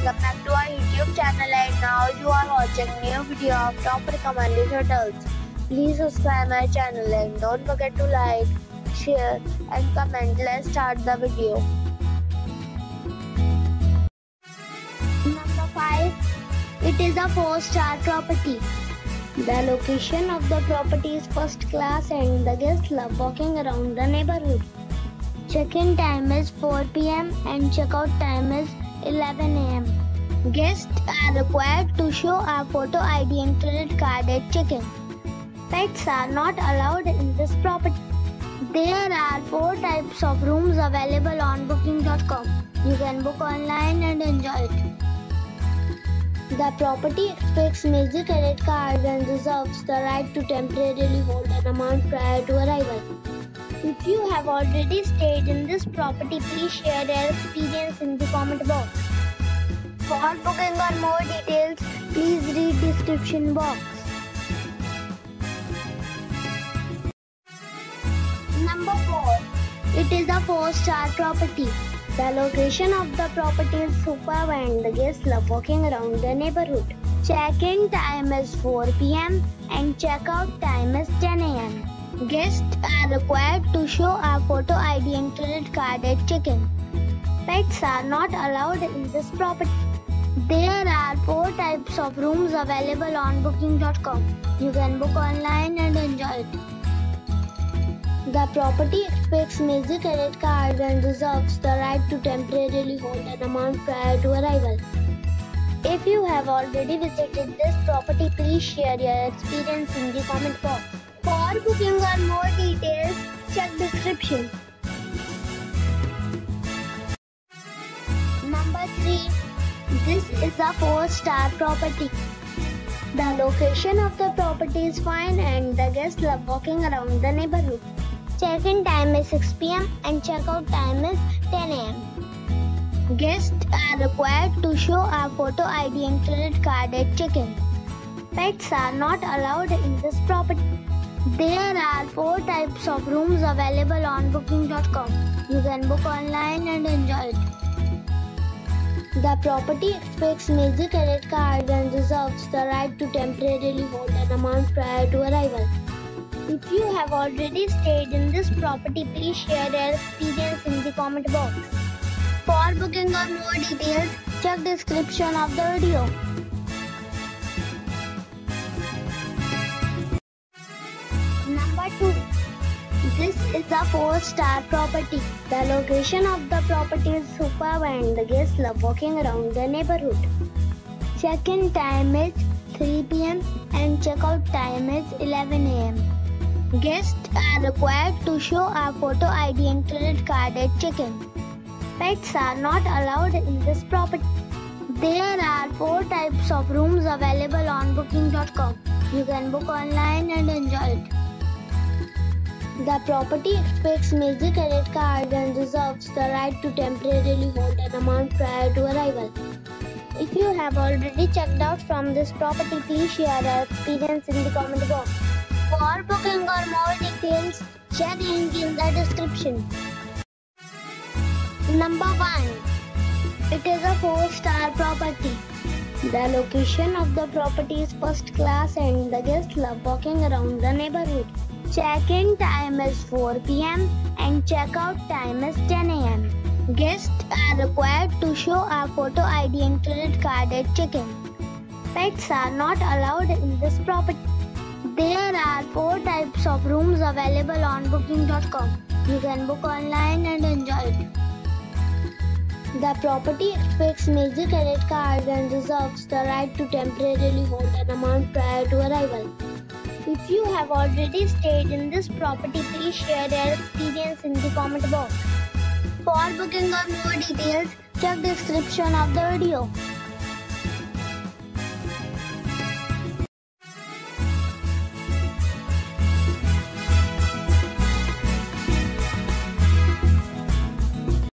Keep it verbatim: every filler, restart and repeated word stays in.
welcome back to our YouTube channel, and now you are watching new video of top recommended hotels. Please subscribe my channel and don't forget to like, share and comment. Let's start the video. Number five. It is a four star property. The location of the property is first class and the guests love walking around the neighborhood. Check-in time is four p m and check-out time is eleven a m Guests are required to show a photo I D and credit card at check-in. Pets are not allowed in this property. There are four types of rooms available on booking dot com. You can book online and enjoy it. The property expects major credit cards and reserves the right to temporarily hold an amount prior to arrival. If you have already stayed in this property, please share your experience in the comment box. For booking or more details, please read description box. Number four. It is a four star property. The location of the property is superb and the guests love walking around the neighborhood. Check-in time is four p m and check-out time is ten a m Guests are required to show a photo I D and credit card at check-in. Pets are not allowed in this property. There are four types of rooms available on booking dot com. You can book online and enjoy it. The property expects major credit cards and reserves the right to temporarily hold an amount prior to arrival. If you have already visited this property, please share your experience in the comment box. For booking or more details, check description. Number three. This is a four star property. The location of the property is fine and the guests love walking around the neighborhood. Check-in time is six p m and check-out time is ten a m Guests are required to show a photo I D and credit card at check-in. Pets are not allowed in this property. There are four types of rooms available on booking dot com. You can book online and enjoy it. The property expects major credit cards and reserves the right to temporarily hold an amount prior to arrival. If you have already stayed in this property, please share your experience in the comment box. For booking or more details, check description of the video. Number two. This is a four star property. The location of the property is superb and the guests love walking around the neighborhood. Check-in time is three p m and check-out time is eleven a m Guests are required to show a photo I D and credit card at check-in. Pets are not allowed in this property. There are four types of rooms available on booking dot com. You can book online and enjoy it. The property expects major credit cards and reserves the right to temporarily hold an amount prior to arrival. If you have already checked out from this property, please share your experience in the comment box. For booking or more details, check link in the description. Number one. It is a four star property. The location of the property is first class and the guests love walking around the neighborhood. Check-in time is four p m and check-out time is ten a m Guests are required to show a photo I D and credit card at check-in. Pets are not allowed in this property. There are four types of rooms available on booking dot com. You can book online and enjoy it. The property expects major credit cards and reserves the right to temporarily hold an amount prior to arrival. If you have already stayed in this property, please share your experience in the comment box. For booking or more details, check description of the video.